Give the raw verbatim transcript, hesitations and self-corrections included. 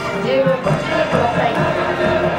十分ご注意ください。